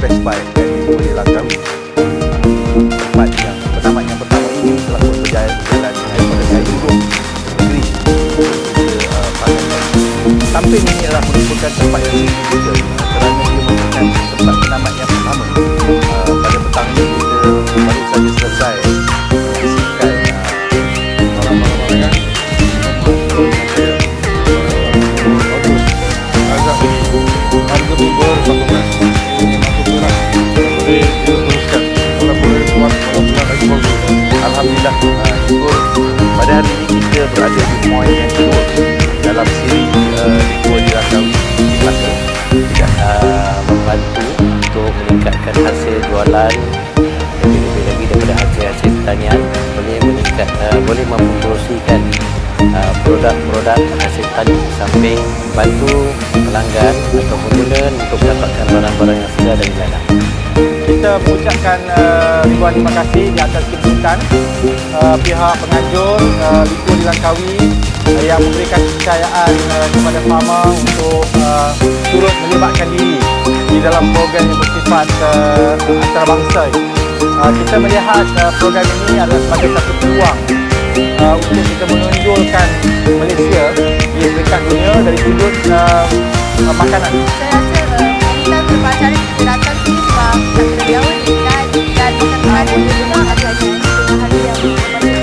Best Buy dan itu di Langkawi. Tempat yang penamat yang pertama ini telah pun berjaya berjalan daripada saya duduk negeri samping ini adalah merupakan tempat yang signifikan kerana dia merupakan tempat penamat yang pertama. Pada petang ini kita baru saja selesai menyaksikan harga bubur patungan ini masuk berat boleh diteruskan kalau boleh buat lagi bagus. Alhamdulillah syukur pada hari ini kita berada di poin yang kedua dalam siri Likur di Langkawi. Membantu untuk meningkatkan hasil jualan lebih-lebih lagi daripada hasil pertanian, boleh meningkat, boleh mempromosikan produk-produk hasil tani samping bantu pelanggan atau pengguna untuk mendapatkan barang-barang yang segar dari ladang. Kita mengucapkan ribuan terima kasih di atas keputusan pihak penganjur Likur di Langkawi yang memberikan kepercayaan kepada farmer untuk turut melibatkan diri di dalam program yang bersifat antarabangsa. Kita melihat program ini adalah sebagai satu peluang untuk kita menonjolkan Malaysia di peringkat dunia dari sudut makanan. Saya rasa kita berbacara kita datang sini sebab kita kena jauh dan kita berada di rumah agaknya dengan hari yang berbeza.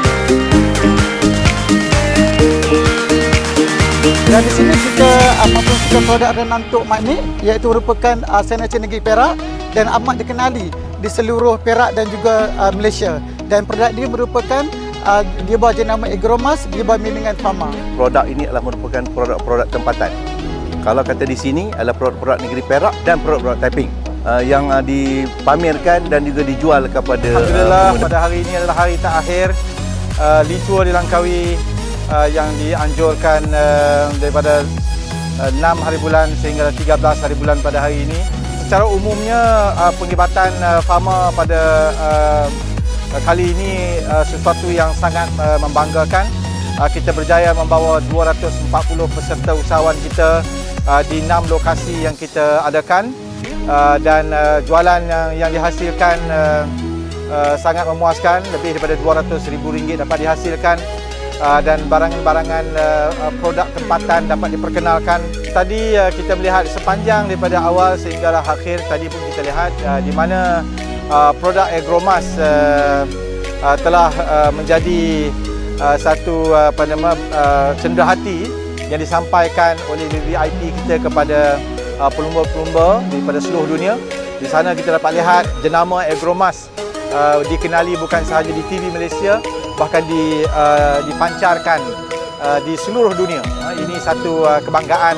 Dan di sini kita mempromosikan produk rendang Tok Mak Nik, iaitu merupakan signature negeri Perak dan amat dikenali di seluruh Perak dan juga Malaysia. Dan produk ini merupakan dia bawa jenama Agromas, dia bawa bimbingan farmer. Produk ini adalah merupakan produk-produk tempatan. Kalau kata di sini adalah produk-produk negeri Perak dan produk-produk Taiping yang dipamerkan dan juga dijual kepada Alhamdulillah pada hari ini adalah hari terakhir Likur di Langkawi yang dianjurkan daripada 6 hari bulan sehingga 13 hari bulan pada hari ini. Secara umumnya penglibatan farmer pada kali ini sesuatu yang sangat membanggakan. Kita berjaya membawa 240 peserta usahawan kita di 6 lokasi yang kita adakan dan jualan yang dihasilkan sangat memuaskan, lebih daripada RM200,000 dapat dihasilkan dan barangan-barangan produk tempatan dapat diperkenalkan. Tadi kita melihat sepanjang daripada awal sehinggalah akhir, tadi pun kita lihat di mana produk Agromas telah menjadi satu cenderahati yang disampaikan oleh VIP kita kepada pelumba-pelumba daripada seluruh dunia. Di sana kita dapat lihat jenama Agromas dikenali bukan sahaja di TV Malaysia, bahkan dipancarkan di seluruh dunia. Ini satu kebanggaan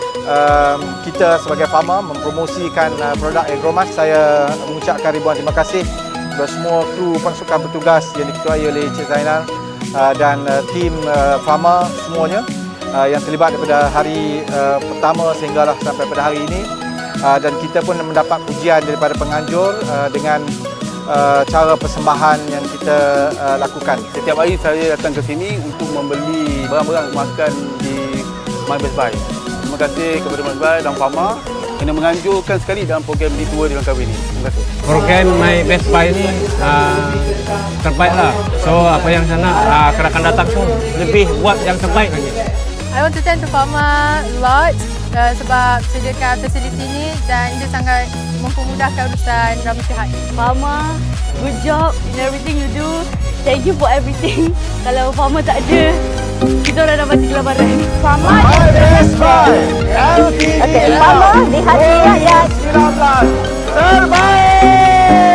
kita sebagai farmer mempromosikan produk Agromas. Saya mengucapkan ribuan terima kasih kepada semua kru pasukan bertugas yang diketuai oleh Encik Zainal dan tim farmer semuanya yang terlibat daripada hari pertama sehinggalah sampai pada hari ini. Dan kita pun mendapat pujian daripada penganjur dengan cara persembahan yang kita lakukan. Setiap hari saya datang ke sini untuk membeli barang-barang makan di My Best Buy. Terima kasih kepada My Best Buy dan farmer yang menganjurkan sekali dalam program Likur di Langkawi ini. Terima kasih. Program My Best Buy ini terbaiklah. So apa yang saya nak akan datang tu lebih buat yang terbaik lagi. I want to thank the farmer a lot sebab sediakan fasiliti ini dan ia sangat mempermudahkan urusan ramai pihak. Farmer, good job in everything you do. Thank you for everything. Kalau farmer tak ada, kita orang dah mati kelaparan. Farmer, My Best Buy LTD farmer di hati rakyat 19 terbaik.